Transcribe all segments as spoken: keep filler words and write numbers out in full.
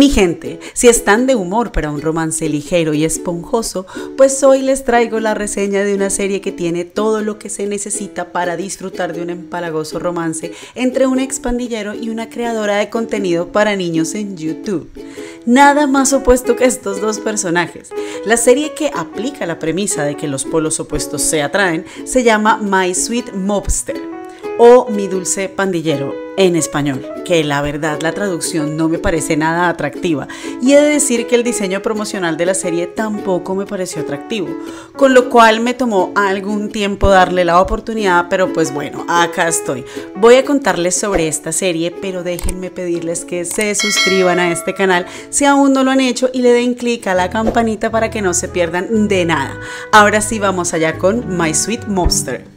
Mi gente, si están de humor para un romance ligero y esponjoso, pues hoy les traigo la reseña de una serie que tiene todo lo que se necesita para disfrutar de un empalagoso romance entre un expandillero y una creadora de contenido para niños en YouTube. Nada más opuesto que estos dos personajes. La serie, que aplica la premisa de que los polos opuestos se atraen, se llama My Sweet Mobster, o Mi Dulce Pandillero en español, que la verdad la traducción no me parece nada atractiva, y he de decir que el diseño promocional de la serie tampoco me pareció atractivo, con lo cual me tomó algún tiempo darle la oportunidad, pero pues bueno, acá estoy. Voy a contarles sobre esta serie, pero déjenme pedirles que se suscriban a este canal si aún no lo han hecho y le den clic a la campanita para que no se pierdan de nada. Ahora sí, vamos allá con My Sweet Mobster.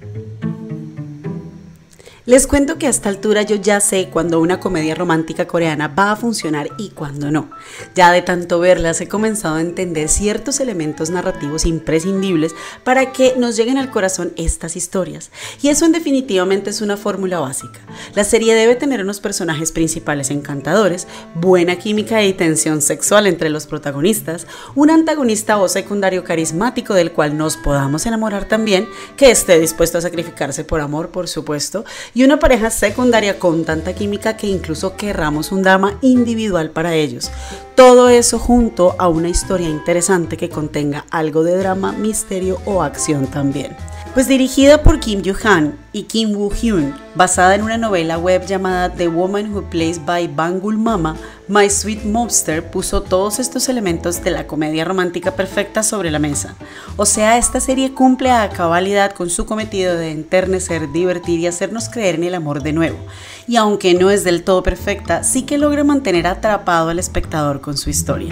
Les cuento que a esta altura yo ya sé cuando una comedia romántica coreana va a funcionar y cuando no. Ya de tanto verlas he comenzado a entender ciertos elementos narrativos imprescindibles para que nos lleguen al corazón estas historias. Y eso en definitivamente es una fórmula básica. La serie debe tener unos personajes principales encantadores, buena química y tensión sexual entre los protagonistas, un antagonista o secundario carismático del cual nos podamos enamorar también, que esté dispuesto a sacrificarse por amor, por supuesto, y una pareja secundaria con tanta química que incluso querramos un drama individual para ellos. Todo eso junto a una historia interesante que contenga algo de drama, misterio o acción también. Pues dirigida por Kim Yoo-han y Kim Woo-hyun, basada en una novela web llamada The Woman Who Plays by Bangul Mama, My Sweet Mobster puso todos estos elementos de la comedia romántica perfecta sobre la mesa. O sea, esta serie cumple a cabalidad con su cometido de enternecer, divertir y hacernos creer en el amor de nuevo. Y aunque no es del todo perfecta, sí que logra mantener atrapado al espectador con su historia.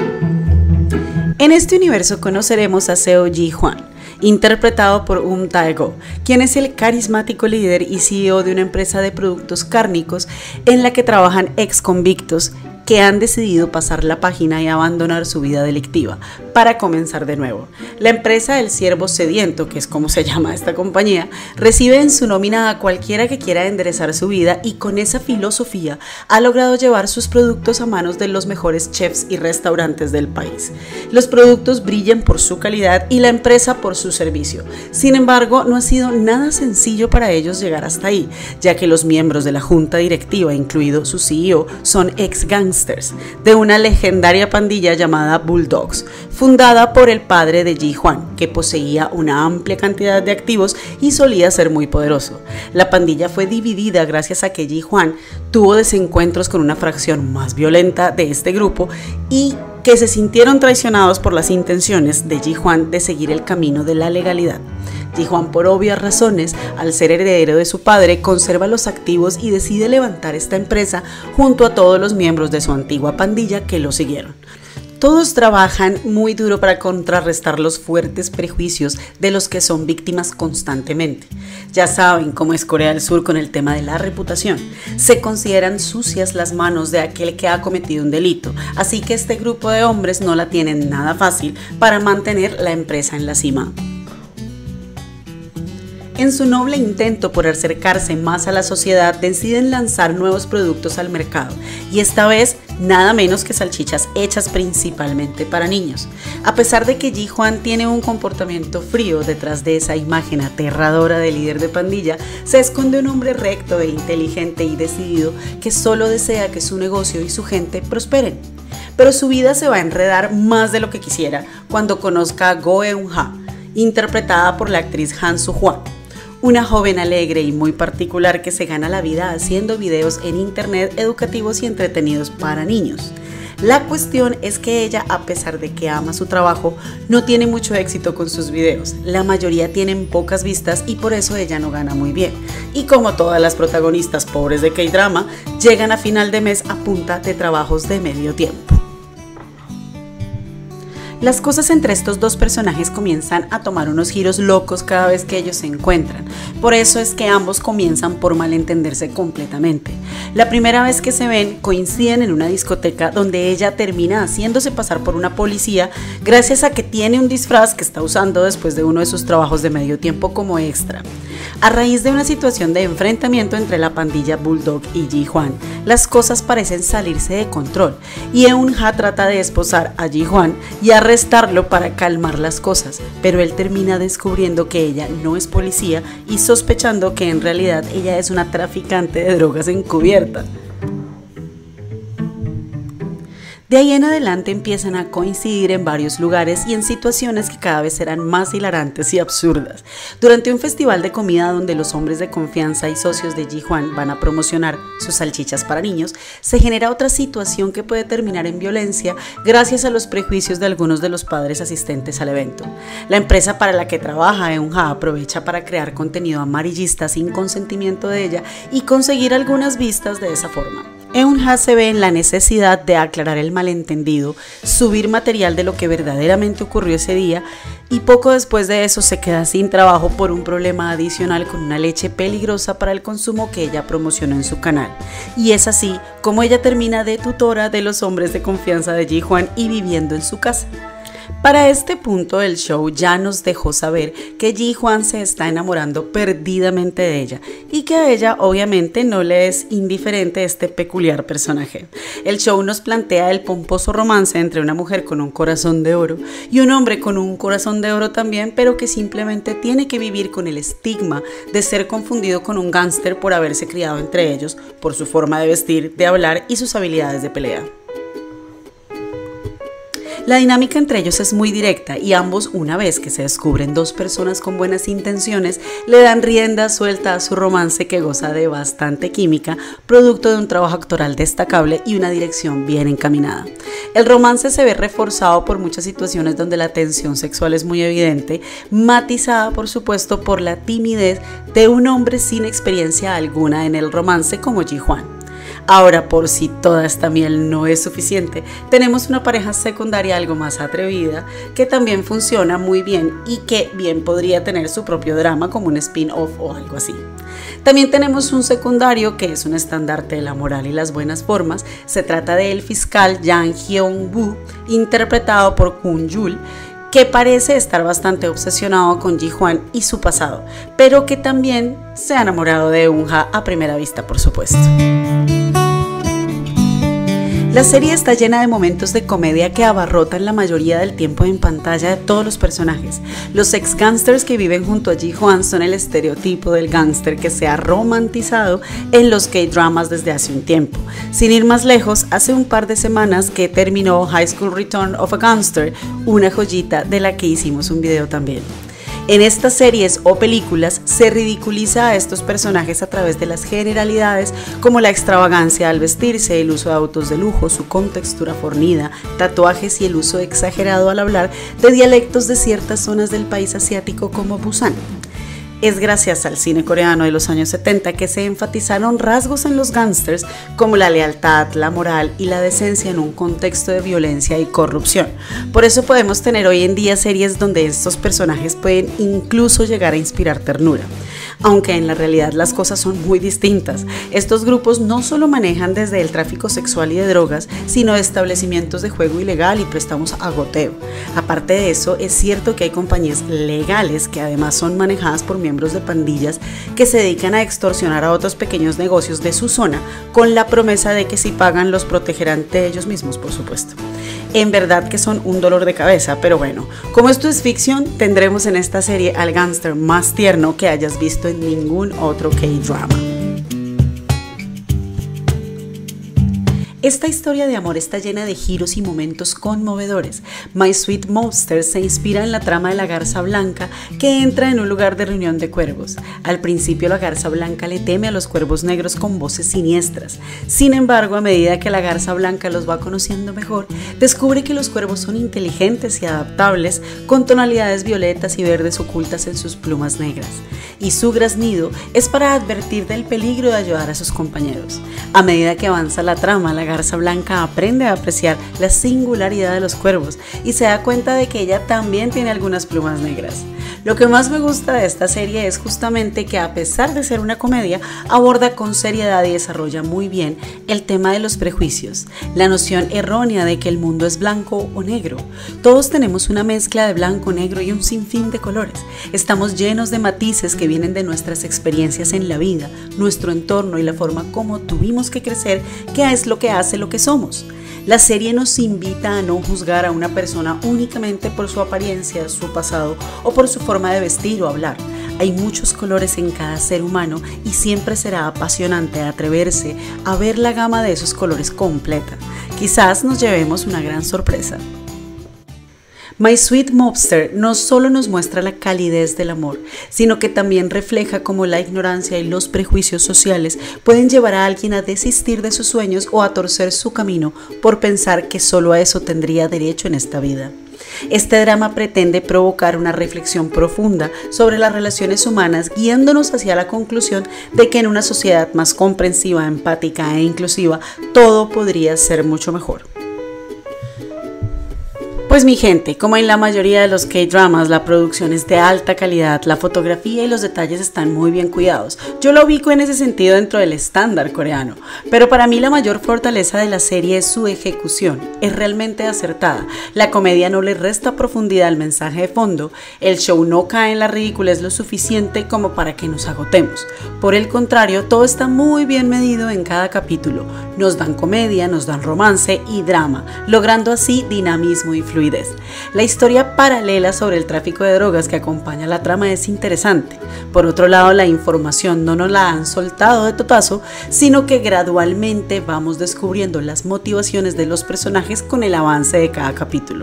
En este universo conoceremos a Seo Ji-hwan, interpretado por Um Dae-go, quien es el carismático líder y C E O de una empresa de productos cárnicos en la que trabajan ex convictos que han decidido pasar la página y abandonar su vida delictiva para comenzar de nuevo. La empresa El Ciervo Sediento, que es como se llama esta compañía, recibe en su nómina a cualquiera que quiera enderezar su vida, y con esa filosofía ha logrado llevar sus productos a manos de los mejores chefs y restaurantes del país. Los productos brillan por su calidad y la empresa por su servicio. Sin embargo, no ha sido nada sencillo para ellos llegar hasta ahí, ya que los miembros de la junta directiva, incluido su C E O, son ex gangsters de una legendaria pandilla llamada Bulldogs, fundada por el padre de Ji-hwan, que poseía una amplia cantidad de activos y solía ser muy poderoso. La pandilla fue dividida gracias a que Ji-hwan tuvo desencuentros con una fracción más violenta de este grupo y que se sintieron traicionados por las intenciones de Ji-hwan de seguir el camino de la legalidad. Ji-hwan, por obvias razones, al ser heredero de su padre, conserva los activos y decide levantar esta empresa junto a todos los miembros de su antigua pandilla que lo siguieron. Todos trabajan muy duro para contrarrestar los fuertes prejuicios de los que son víctimas constantemente. Ya saben cómo es Corea del Sur con el tema de la reputación. Se consideran sucias las manos de aquel que ha cometido un delito, así que este grupo de hombres no la tienen nada fácil para mantener la empresa en la cima. En su noble intento por acercarse más a la sociedad, deciden lanzar nuevos productos al mercado, y esta vez nada menos que salchichas hechas principalmente para niños. A pesar de que Ji-hwan tiene un comportamiento frío, detrás de esa imagen aterradora de líder de pandilla se esconde un hombre recto e inteligente y decidido que solo desea que su negocio y su gente prosperen. Pero su vida se va a enredar más de lo que quisiera cuando conozca a Go Eun-ha, interpretada por la actriz Han Soo-hwan, una joven alegre y muy particular que se gana la vida haciendo videos en internet educativos y entretenidos para niños. La cuestión es que ella, a pesar de que ama su trabajo, no tiene mucho éxito con sus videos. La mayoría tienen pocas vistas y por eso ella no gana muy bien. Y como todas las protagonistas pobres de K-drama, llegan a final de mes a punta de trabajos de medio tiempo. Las cosas entre estos dos personajes comienzan a tomar unos giros locos cada vez que ellos se encuentran. Por eso es que ambos comienzan por malentenderse completamente. La primera vez que se ven, coinciden en una discoteca donde ella termina haciéndose pasar por una policía gracias a que tiene un disfraz que está usando después de uno de sus trabajos de medio tiempo como extra. A raíz de una situación de enfrentamiento entre la pandilla Bulldog y Ji-hwan, las cosas parecen salirse de control y Eun-ha trata de esposar a Ji-hwan y arrestarlo para calmar las cosas, pero él termina descubriendo que ella no es policía y sospechando que en realidad ella es una traficante de drogas encubierta. De ahí en adelante empiezan a coincidir en varios lugares y en situaciones que cada vez serán más hilarantes y absurdas. Durante un festival de comida donde los hombres de confianza y socios de Ji-hwan van a promocionar sus salchichas para niños, se genera otra situación que puede terminar en violencia gracias a los prejuicios de algunos de los padres asistentes al evento. La empresa para la que trabaja Eun-ha aprovecha para crear contenido amarillista sin consentimiento de ella y conseguir algunas vistas de esa forma. Eun-ha se ve en la necesidad de aclarar el malentendido, subir material de lo que verdaderamente ocurrió ese día y poco después de eso se queda sin trabajo por un problema adicional con una leche peligrosa para el consumo que ella promocionó en su canal. Y es así como ella termina de tutora de los hombres de confianza de Ji-hwan y viviendo en su casa. Para este punto el show ya nos dejó saber que Ji-hwan se está enamorando perdidamente de ella y que a ella obviamente no le es indiferente este peculiar personaje. El show nos plantea el pomposo romance entre una mujer con un corazón de oro y un hombre con un corazón de oro también, pero que simplemente tiene que vivir con el estigma de ser confundido con un gángster por haberse criado entre ellos, por su forma de vestir, de hablar y sus habilidades de pelea. La dinámica entre ellos es muy directa y ambos, una vez que se descubren dos personas con buenas intenciones, le dan rienda suelta a su romance que goza de bastante química, producto de un trabajo actoral destacable y una dirección bien encaminada. El romance se ve reforzado por muchas situaciones donde la tensión sexual es muy evidente, matizada por supuesto por la timidez de un hombre sin experiencia alguna en el romance como Ji-hwan. Ahora, por si toda esta miel no es suficiente, tenemos una pareja secundaria algo más atrevida que también funciona muy bien y que bien podría tener su propio drama como un spin-off o algo así. También tenemos un secundario que es un estandarte de la moral y las buenas formas. Se trata del fiscal Jang Hyun-woo, interpretado por Kwon Yul, que parece estar bastante obsesionado con Ji-hwan y su pasado, pero que también se ha enamorado de Eun-ha a primera vista, por supuesto. La serie está llena de momentos de comedia que abarrotan la mayoría del tiempo en pantalla de todos los personajes. Los ex gángsters que viven junto a Ji-hwan son el estereotipo del gángster que se ha romantizado en los K-dramas desde hace un tiempo. Sin ir más lejos, hace un par de semanas que terminó High School Return of a Gangster, una joyita de la que hicimos un video también. En estas series o películas se ridiculiza a estos personajes a través de las generalidades como la extravagancia al vestirse, el uso de autos de lujo, su contextura fornida, tatuajes y el uso exagerado al hablar de dialectos de ciertas zonas del país asiático como Busan. Es gracias al cine coreano de los años setenta que se enfatizaron rasgos en los gángsters como la lealtad, la moral y la decencia en un contexto de violencia y corrupción. Por eso podemos tener hoy en día series donde estos personajes pueden incluso llegar a inspirar ternura. Aunque en la realidad las cosas son muy distintas. Estos grupos no solo manejan desde el tráfico sexual y de drogas, sino establecimientos de juego ilegal y préstamos a goteo. Aparte de eso, es cierto que hay compañías legales que además son manejadas por miembros de pandillas que se dedican a extorsionar a otros pequeños negocios de su zona con la promesa de que si pagan los protegerán de ellos mismos, por supuesto. En verdad que son un dolor de cabeza, pero bueno, como esto es ficción, tendremos en esta serie al gángster más tierno que hayas visto en ningún otro K-drama. Esta historia de amor está llena de giros y momentos conmovedores. My Sweet Monster se inspira en la trama de la garza blanca que entra en un lugar de reunión de cuervos. Al principio la garza blanca le teme a los cuervos negros con voces siniestras. Sin embargo, a medida que la garza blanca los va conociendo mejor, descubre que los cuervos son inteligentes y adaptables, con tonalidades violetas y verdes ocultas en sus plumas negras. Y su graznido es para advertir del peligro de ayudar a sus compañeros. A medida que avanza la trama, la garza blanca aprende a apreciar la singularidad de los cuervos y se da cuenta de que ella también tiene algunas plumas negras. Lo que más me gusta de esta serie es justamente que, a pesar de ser una comedia, aborda con seriedad y desarrolla muy bien el tema de los prejuicios, la noción errónea de que el mundo es blanco o negro. Todos tenemos una mezcla de blanco, negro y un sinfín de colores. Estamos llenos de matices que vienen de nuestras experiencias en la vida, nuestro entorno y la forma como tuvimos que crecer, que es lo que hace lo que somos. La serie nos invita a no juzgar a una persona únicamente por su apariencia, su pasado o por su forma de vestir o hablar. Hay muchos colores en cada ser humano y siempre será apasionante atreverse a ver la gama de esos colores completa. Quizás nos llevemos una gran sorpresa. My Sweet Mobster no solo nos muestra la calidez del amor, sino que también refleja cómo la ignorancia y los prejuicios sociales pueden llevar a alguien a desistir de sus sueños o a torcer su camino por pensar que solo a eso tendría derecho en esta vida. Este drama pretende provocar una reflexión profunda sobre las relaciones humanas, guiándonos hacia la conclusión de que en una sociedad más comprensiva, empática e inclusiva, todo podría ser mucho mejor. Pues mi gente, como en la mayoría de los K-dramas, la producción es de alta calidad, la fotografía y los detalles están muy bien cuidados. Yo lo ubico en ese sentido dentro del estándar coreano, pero para mí la mayor fortaleza de la serie es su ejecución, es realmente acertada. La comedia no le resta profundidad al mensaje de fondo, el show no cae en la ridiculez lo suficiente como para que nos agotemos. Por el contrario, todo está muy bien medido en cada capítulo. Nos dan comedia, nos dan romance y drama, logrando así dinamismo y fluidez. La historia paralela sobre el tráfico de drogas que acompaña la trama es interesante. Por otro lado, la información no nos la han soltado de totazo, sino que gradualmente vamos descubriendo las motivaciones de los personajes con el avance de cada capítulo.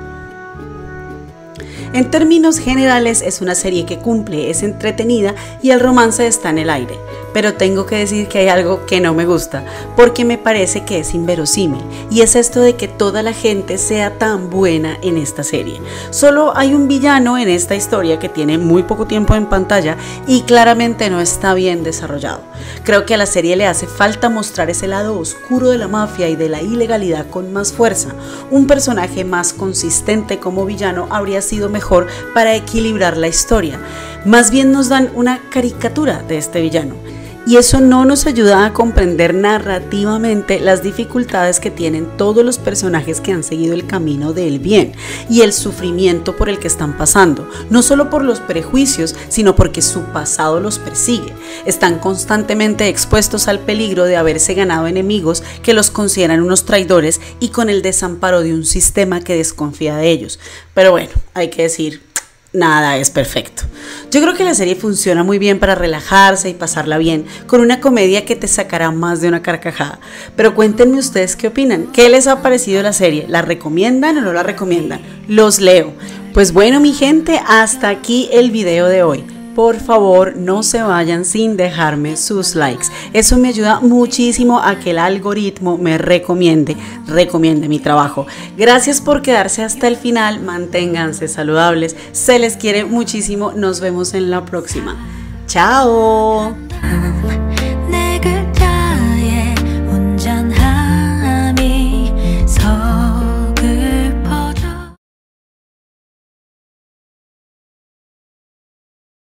En términos generales es una serie que cumple, es entretenida y el romance está en el aire, pero tengo que decir que hay algo que no me gusta, porque me parece que es inverosímil, y es esto de que toda la gente sea tan buena en esta serie. Solo hay un villano en esta historia que tiene muy poco tiempo en pantalla y claramente no está bien desarrollado. Creo que a la serie le hace falta mostrar ese lado oscuro de la mafia y de la ilegalidad con más fuerza. Un personaje más consistente como villano habría sido mejor para equilibrar la historia. Más bien nos dan una caricatura de este villano. Y eso no nos ayuda a comprender narrativamente las dificultades que tienen todos los personajes que han seguido el camino del bien y el sufrimiento por el que están pasando, no solo por los prejuicios, sino porque su pasado los persigue. Están constantemente expuestos al peligro de haberse ganado enemigos que los consideran unos traidores y con el desamparo de un sistema que desconfía de ellos. Pero bueno, hay que decir, nada es perfecto. Yo creo que la serie funciona muy bien para relajarse y pasarla bien, con una comedia que te sacará más de una carcajada. Pero cuéntenme ustedes qué opinan, qué les ha parecido la serie, ¿la recomiendan o no la recomiendan? Los leo. Pues bueno mi gente, hasta aquí el video de hoy. Por favor, no se vayan sin dejarme sus likes. Eso me ayuda muchísimo a que el algoritmo me recomiende, recomiende mi trabajo. Gracias por quedarse hasta el final. Manténganse saludables. Se les quiere muchísimo. Nos vemos en la próxima. ¡Chao!